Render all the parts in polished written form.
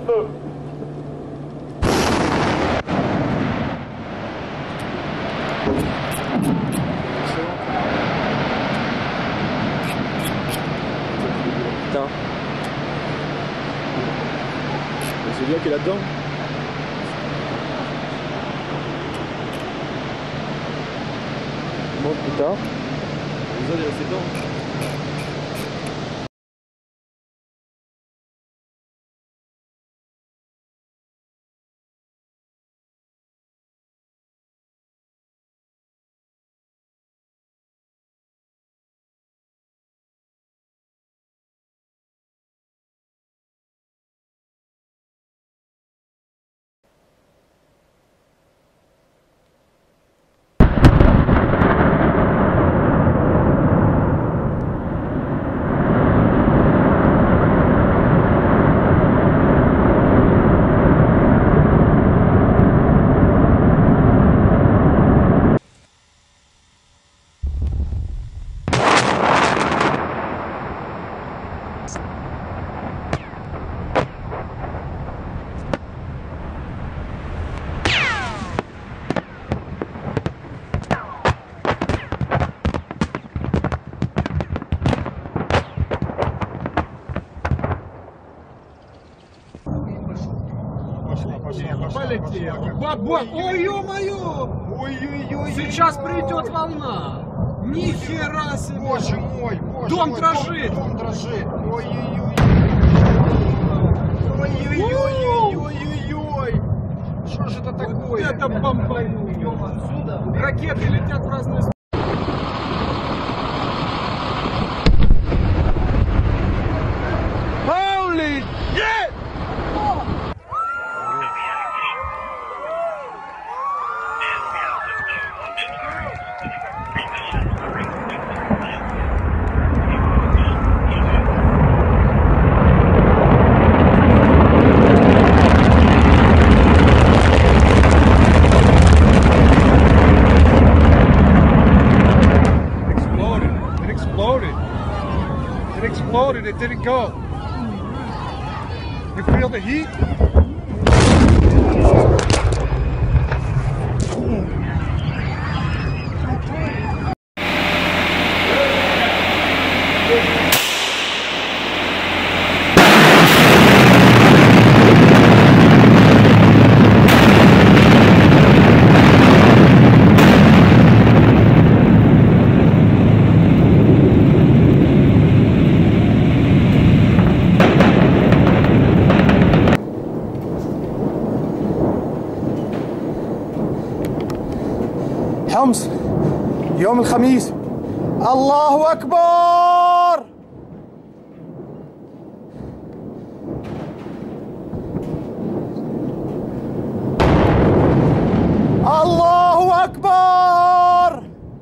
feu. Putain. C'est bien qu'il est là-dedans. Bon, putain. Les autres, il reste dedans. Ой, ё-моё! Ой-ой-ой! Сейчас придет волна! Нихера себе! Боже мой! Боже Дом мой, дрожит! Дом дрожит! Ой-ой-ой! Ой-ой-ой-ой-ой-ой! Что же это такое? Это бомбануло! Ракеты летят в разные стороны! Holy shit! It didn't go. You feel the heat? حمص يوم الخميس. الله أكبر. الله أكبر.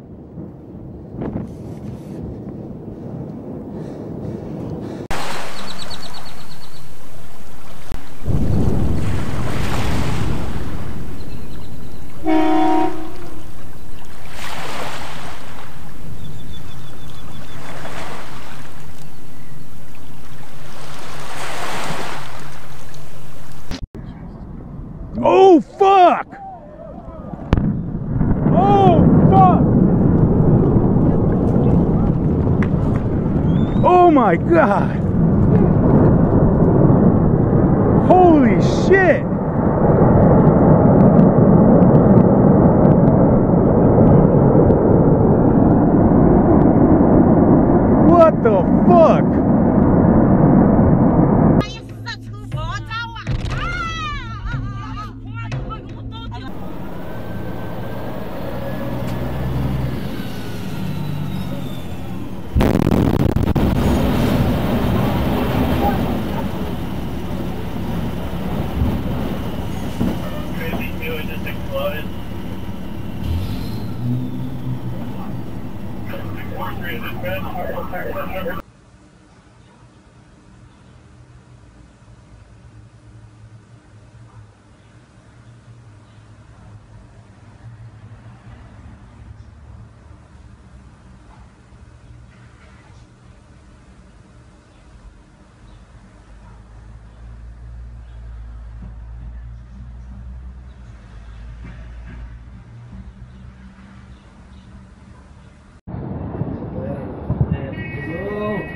Oh fuck! Oh fuck! Oh my god! Holy shit! What the fuck?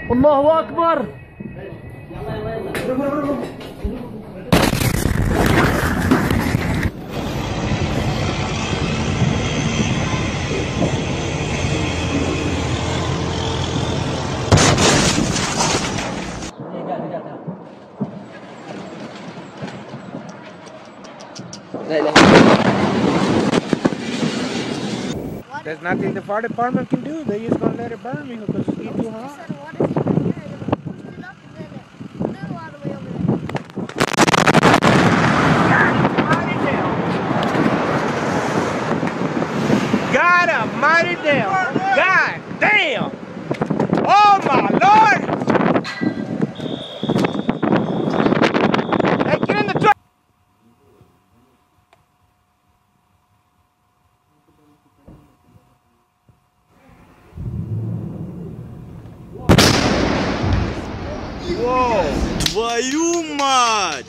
الله أكبر. There's nothing the fire department can do. They just gonna let it burn me because it's getting too hot. God almighty damn! God damn! Oh my Lord! Hey, get in the truck! Твою мать!